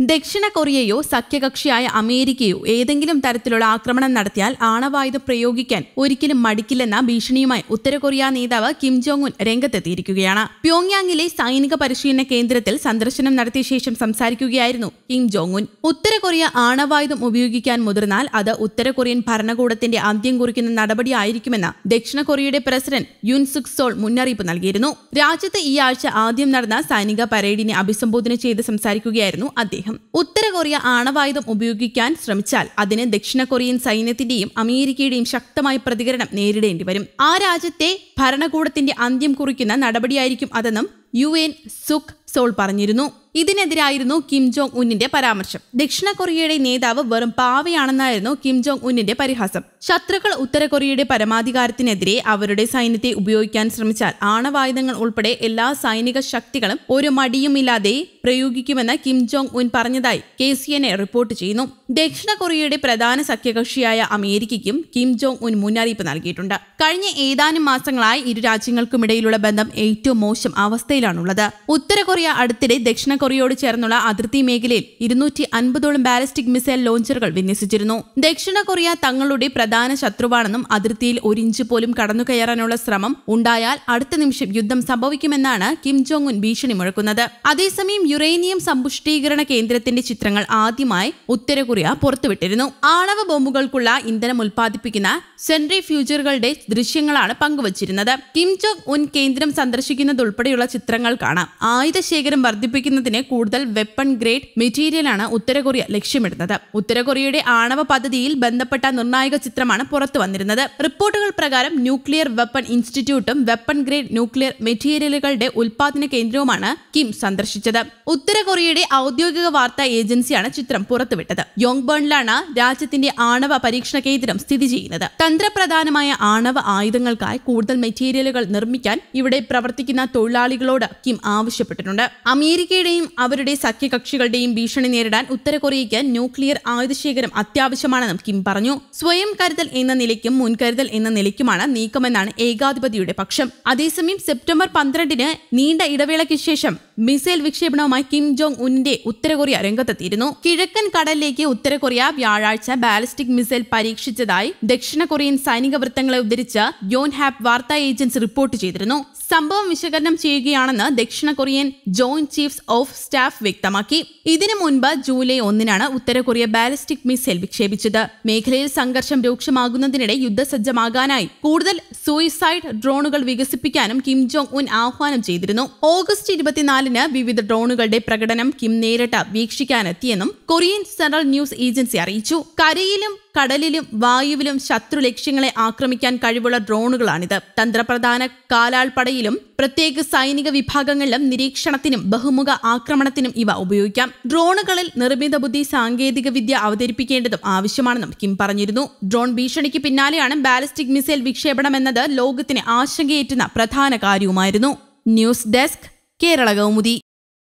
ദക്ഷിണ കൊറിയയോ സഖ്യകക്ഷിയായ അമേരിക്കയോ ഏതെങ്കിലും തരത്തിലുള്ള ആക്രമണം നടത്തിയാൽ ആണവായുധം പ്രയോഗിക്കാൻ ഒരിക്കലും മടിക്കില്ലെന്ന ഭീഷണിയുമായി ഉത്തര കൊറിയ നേതാവ് കിം ജോങ് ഉൻ രംഗത്തെത്തിയിരിക്കുകയാണ്. പ്യോങ്യാങ്ങിലെ സൈനിക പരിശീലന കേന്ദ്രത്തിൽ സന്ദർശനം നടത്തിയ ശേഷം സംസാരിക്കുകയായിരുന്നു കിം ജോങ് ഉൻ. ഉത്തര കൊറിയ ആണവായുധം ഉപയോഗിക്കാൻ മുതിർന്നാൽ അത് ഉത്തര കൊറിയൻ ഭരണകൂടത്തിന്റെ അന്ത്യം കുറിക്കുന്ന നടപടിയായിരിക്കുമെന്ന് ദക്ഷിണ കൊറിയയുടെ പ്രസിഡന്റ് യുൻ സുക് സോൾ മുന്നറിയിപ്പ് നൽകിയിരുന്നു. രാജ്യത്ത് ഈ ആഴ്ച ആദ്യം നടന്ന സൈനിക പരേഡിനെ അഭിസംബോധന ചെയ്ത് സംസാരിക്കുകയായിരുന്നു അദ്ദേഹം. ഉത്തര കൊറിയ ആണവായുധം ഉപയോഗിക്കാൻ ശ്രമിച്ചാൽ അതിന് ദക്ഷിണ കൊറിയൻ സൈന്യത്തിന്റെയും അമേരിക്കയുടെയും ശക്തമായ പ്രതികരണം നേരിടേണ്ടി വരും. ആ രാജ്യത്തെ ഭരണകൂടത്തിന്റെ അന്ത്യം കുറിക്കുന്ന നടപടിയായിരിക്കും അതെന്നും UN സുക് സോൾ പറഞ്ഞിരുന്നു. ഇതിനെതിരായിരുന്നു കിം ജോങ് ഉന്നിന്റെ പരാമർശം. ദക്ഷിണ കൊറിയയുടെ നേതാവ് വെറും പാവയാണെന്നായിരുന്നു കിം ജോങ് ഉന്നിന്റെ പരിഹാസം. ശത്രുക്കൾ ഉത്തര കൊറിയയുടെ പരമാധികാരത്തിനെതിരെ അവരുടെ സൈന്യത്തെ ഉപയോഗിക്കാൻ ശ്രമിച്ചാൽ ആണവായുധങ്ങൾ ഉൾപ്പെടെ എല്ലാ സൈനിക ശക്തികളും ഒരു മടിയുമില്ലാതെ പ്രയോഗിക്കുമെന്ന് കിം ജോങ് ഉൻ പറഞ്ഞതായി KCNA റിപ്പോർട്ട് ചെയ്യുന്നു. ദക്ഷിണ കൊറിയയുടെ പ്രധാന സഖ്യകക്ഷിയായ അമേരിക്കയ്ക്കും കിം ജോങ് ഉൻ മുന്നറിയിപ്പ് നൽകിയിട്ടുണ്ട്. കഴിഞ്ഞ ഏതാനും മാസങ്ങളായി ഇരു രാജ്യങ്ങൾക്കുമിടയിലുള്ള ബന്ധം ഏറ്റവും മോശം അവസ്ഥയിലാണുള്ളത്. ഉത്തര കൊറിയ അടുത്തിടെ ദക്ഷിണ കൊറിയയോട് ചേർന്നുള്ള അതിർത്തി മേഖലയിൽ 250ഓളം ബാലിസ്റ്റിക് മിസൈൽ ലോഞ്ചറുകൾ വിന്യസിച്ചിരുന്നു. ദക്ഷിണ കൊറിയ തങ്ങളുടെ പ്രധാന ശത്രുവാണെന്നും അതിർത്തിയിൽ ഒരു ഇഞ്ച് പോലും കടന്നുകയറാനുള്ള ശ്രമം ഉണ്ടായാൽ അടുത്ത നിമിഷം യുദ്ധം സംഭവിക്കുമെന്നാണ് കിം ജോങ് ഉൻ ഭീഷണി മുഴക്കുന്നത്. അതേസമയം യുറേനിയം സമ്പുഷ്ടീകരണ കേന്ദ്രത്തിന്റെ ചിത്രങ്ങൾ ആദ്യമായി ഉത്തര കൊറിയ പുറത്തുവിട്ടിരുന്നു. ആണവ ബോംബുകൾക്കുള്ള ഇന്ധനം ഉൽപ്പാദിപ്പിക്കുന്ന സെൻട്രിഫ്യൂജറുകളുടെ ദൃശ്യങ്ങളാണ് പങ്കുവച്ചിരുന്നത്. കിം ജോങ് ഉൻ കേന്ദ്രം സന്ദർശിക്കുന്നതുൾപ്പെടെയുള്ള ചിത്രങ്ങൾ കാണാം. ആയുധശേഖരം വർദ്ധിപ്പിക്കുന്നതിന് കൂടുതൽ വെപ്പൺ ഗ്രേഡ് മെറ്റീരിയലാണ് ഉത്തര കൊറിയ ലക്ഷ്യമിടുന്നത്. ഉത്തര കൊറിയയുടെ ആണവ പദ്ധതിയിൽ ബന്ധപ്പെട്ട നിർണായക ചിത്രമാണ് പുറത്തു വന്നിരുന്നത്. റിപ്പോർട്ടുകൾ പ്രകാരം ന്യൂക്ലിയർ വെപ്പൺ ഇൻസ്റ്റിറ്റ്യൂട്ടും വെപ്പൺ ഗ്രേഡ് ന്യൂക്ലിയർ മെറ്റീരിയലുകളുടെ ഉൽപാദന കേന്ദ്രവുമാണ് കിം സന്ദർശിച്ചത്. ഉത്തര കൊറിയയുടെ ഔദ്യോഗിക വാർത്താ ഏജൻസിയാണ് ചിത്രം പുറത്തുവിട്ടത്. യോങ്ബേണിലാണ് രാജ്യത്തിന്റെ ആണവ പരീക്ഷണ കേന്ദ്രം സ്ഥിതി ചെയ്യുന്നത്. തന്ത്രപ്രധാനമായ ആണവ ആയുധങ്ങൾക്കായി കൂടുതൽ മെറ്റീരിയലുകൾ നിർമ്മിക്കാൻ ഇവിടെ പ്രവർത്തിക്കുന്ന തൊഴിലാളികളോട് കിം ആവശ്യപ്പെട്ടിട്ടുണ്ട്. അമേരിക്കയുടെയും അവരുടെ സഖ്യകക്ഷികളുടെയും ഭീഷണി നേരിടാൻ ഉത്തര കൊറിയയ്ക്ക് ന്യൂക്ലിയർ ആയുധശേഖരം അത്യാവശ്യമാണെന്നും കിം പറഞ്ഞു. സ്വയം കരുതൽ എന്ന നിലയ്ക്കും മുൻകരുതൽ എന്ന നിലയ്ക്കുമാണ് നീക്കമെന്നാണ് ഏകാധിപതിയുടെ പക്ഷം. അതേസമയം സെപ്റ്റംബർ 12 നീണ്ട ഇടവേളയ്ക്ക് ശേഷം മിസൈൽ വിക്ഷേപണവുമായി കിം ജോങ് ഉന്നിന്റെ ഉത്തര കൊറിയ രംഗത്തെത്തിയിരുന്നു. കിഴക്കൻ കടലിലേക്ക് ഉത്തര കൊറിയ വ്യാഴാഴ്ച ബാലിസ്റ്റിക് മിസൈൽ പരീക്ഷിച്ചതായി ദക്ഷിണ കൊറിയൻ സൈനിക വൃത്തങ്ങളെ ഉദ്ധരിച്ച് യോൻഹാപ് വാർത്താ ഏജൻസി റിപ്പോർട്ട് ചെയ്തിരുന്നു. സംഭവം വിശകലനം ചെയ്യുകയാണെന്ന് ദക്ഷിണ Korean joint chiefs of staff വ്യക്തമാക്കി. ഇതിനു മുൻപ് ജൂലൈ 1 ഉത്തര കൊറിയ ബാലിസ്റ്റിക് മിസൈൽ വിക്ഷേപിച്ചത്. മേഖലയിൽ സംഘർഷം രൂക്ഷമാകുന്നതിനിടെ യുദ്ധസജ്ജമാകാനായി കൂടുതൽ സൂയിസൈഡ് ഡ്രോണുകൾ വികസിപ്പിക്കാനും കിം ജോങ് ഉൻ ആഹ്വാനം ചെയ്തിരുന്നു. ഓഗസ്റ്റ് 24 വിവിധ ഡ്രോണുകളുടെ പ്രകടനം കിം നേരിട്ട് വീക്ഷിക്കാനെത്തിയെന്നും കൊറിയൻ സെൻട്രൽ ന്യൂസ് ഏജൻസി അറിയിച്ചു. കരയിലും കടലിലും വായുവിലും ശത്രു ലക്ഷ്യങ്ങളെ ആക്രമിക്കാൻ കഴിവുള്ള ഡ്രോണുകളാണിത്. തന്ത്രപ്രധാന കാലാൾപ്പടയിലും പ്രത്യേക സൈനിക വിഭാഗങ്ങളിലും നിരീക്ഷണത്തിനും ബഹുമുഖ ആക്രമണത്തിനും ഇവ ഉപയോഗിക്കാം. ഡ്രോണുകളിൽ നിർമ്മിത ബുദ്ധി സാങ്കേതിക വിദ്യ അവതരിപ്പിക്കേണ്ടതും ആവശ്യമാണെന്നും കിം പറഞ്ഞിരുന്നു. ഡ്രോൺ ഭീഷണിക്ക് പിന്നാലെയാണ് ബാലിസ്റ്റിക് മിസൈൽ വിക്ഷേപണമെന്നത് ലോകത്തിന് ആശങ്കയേറ്റുന്ന പ്രധാന കാര്യവുമായിരുന്നു. News desk Kerala Kaumudi.